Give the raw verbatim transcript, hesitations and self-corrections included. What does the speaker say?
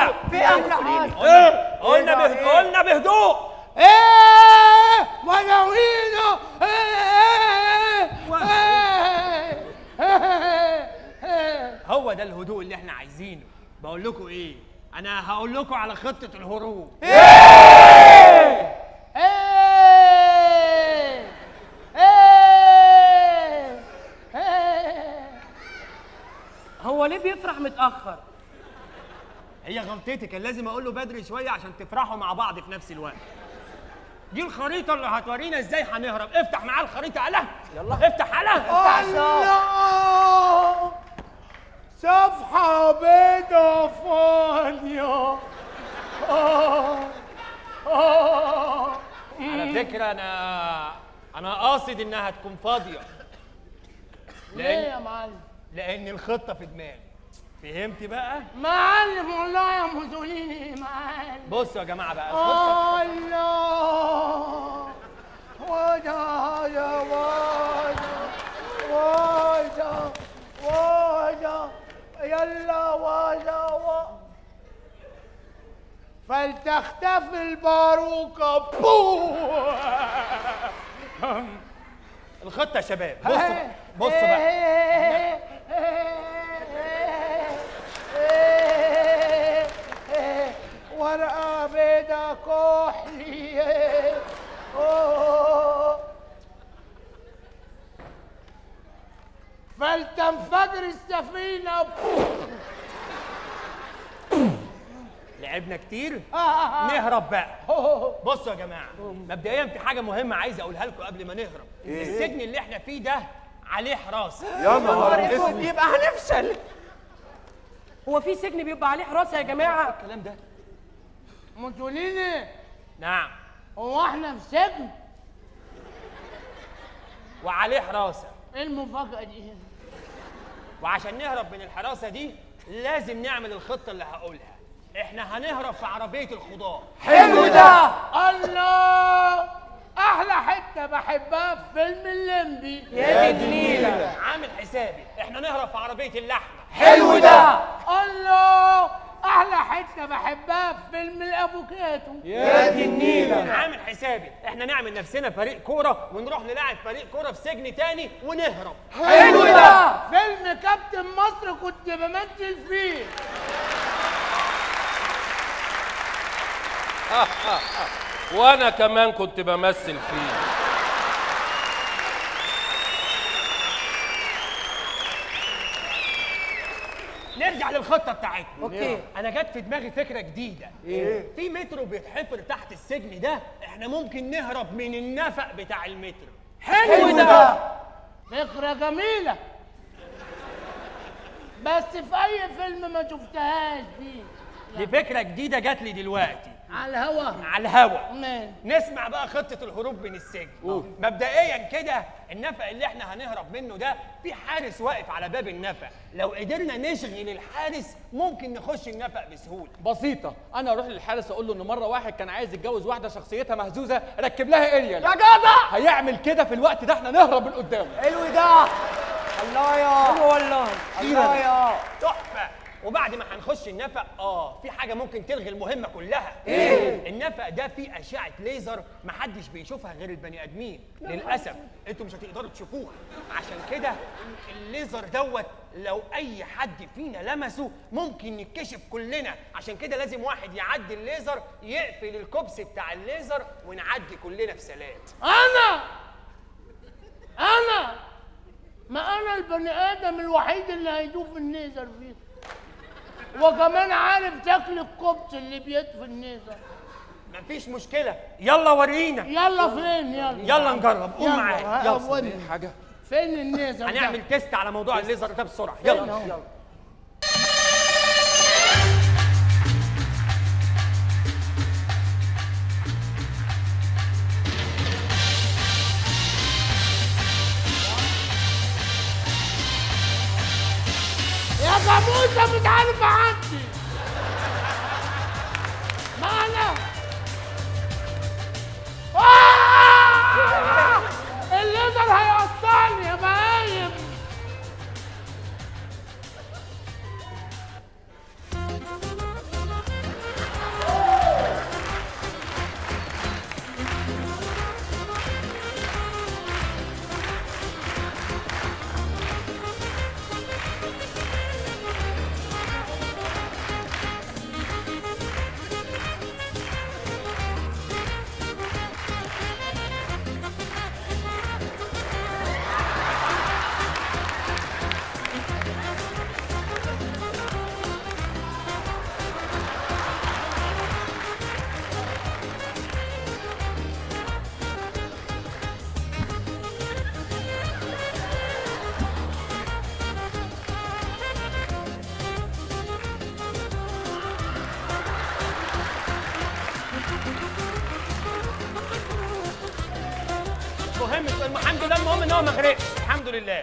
في احلى حاجه. ايه قلنا بهدوء، قلنا بهدوء. ايه وناوينا ايه. هو ده الهدوء اللي احنا عايزينه. بقول لكم ايه، انا هقول لكم على خطه الهروب. ايه ايه ايه. هو ليه بيفرح متاخر؟ هي غلطتي، كان لازم اقول له بدري شويه عشان تفرحوا مع بعض في نفس الوقت. دي الخريطه اللي هتورينا ازاي هنهرب. افتح معاه الخريطه. يلا يلا افتح. يلا الله، صفحه بيضه فاضيه. آه. آه. على فكره انا انا قاصد انها تكون فاضيه. ليه يا معلم؟ لان الخطه في دماغي. فهمتي بقى؟ معلم والله يا موزوليني معلم. بصوا يا جماعه بقى الخطه. الله وجا وجا وجا وجا يلا وجا و فلتختفي الباروكه. بو الخطه يا شباب. بصوا بصوا بقى. ورقة بيضة كحلية. فلتنفجر السفينة. لعبنا كتير. نهرب بقى. بصوا يا جماعه، مبدئيا في حاجه مهمه عايز اقولها لكم قبل ما نهرب. إيه؟ السجن اللي احنا فيه ده عليه حراسه. يا نهار اسود، يبقى هنفشل. هو في سجن بيبقى عليه حراسه يا جماعه؟ الكلام ده موزوليني. نعم. هو احنا في سجن وعليه حراسه. ايه المفاجأة دي؟ وعشان نهرب من الحراسه دي لازم نعمل الخطه اللي هقولها. احنا هنهرب في عربيه الخضار. حلو ده. الله، احلى حته بحبها في فيلم الليمبي. يا دي النيله. عامل حسابي احنا نهرب في عربيه اللحمه. حلو ده. الله، احلى حته بحبها في فيلم الافوكاتو. يا دي النيله. عامل حسابي احنا نعمل نفسنا فريق كوره ونروح نلعب فريق كوره في سجن تاني ونهرب. حلو ده. فيلم كابتن مصر كنت بمثل فيه. وانا كمان كنت بمثل فيه. نرجع للخطه بتاعتنا. اوكي. انا جت في دماغي فكره جديده. ايه؟ في مترو بيتحفر تحت السجن ده، احنا ممكن نهرب من النفق بتاع المترو. حلو ده. فكره جميله، بس في اي فيلم ما شفتهاش دي. دي فكره جديده جات لي دلوقتي على الهوا. على الهوا. مان. نسمع بقى خطه الهروب من السجن. أوه. مبدئيا كده النفق اللي احنا هنهرب منه ده في حارس واقف على باب النفق. لو قدرنا نشغل الحارس ممكن نخش النفق بسهوله. بسيطة، أنا أروح للحارس أقول له إن مرة واحد كان عايز يتجوز واحدة شخصيتها مهزوزة، ركب لها إريال. يا جدع هيعمل كده في الوقت ده، إحنا نهرب من قدامه. حلو ده. الله يا حلو والله. الله يا تحفه. وبعد ما هنخش النفق اه في حاجه ممكن تلغي المهمه كلها. ايه؟ النفق ده فيه اشعه ليزر محدش بيشوفها غير البني ادمين. للاسف انتوا مش هتقدروا تشوفوها، عشان كده الليزر دوت لو اي حد فينا لمسه ممكن نتكشف كلنا. عشان كده لازم واحد يعدي الليزر يقفل الكوبس بتاع الليزر ونعدي كلنا في سلام. انا انا ما انا البني ادم الوحيد اللي هيدوب النيزر فيه، وكمان عارف شكل الكوبس اللي بيطفي النيزر. مفيش مشكله، يلا ورينا. يلا فين؟ يلا يلا نجرب. قوم معايا. يلا. يلا حاجة. فين النيزر؟ هنعمل تيست على موضوع الليزر ده بسرعه. يلا يلا. يا جاموسه مش عارف اعدي. معنا. آه! الليزر هيقطعني يا بهايم. مهم الحمد لله، المهم ان هو ما غرقش الحمد لله.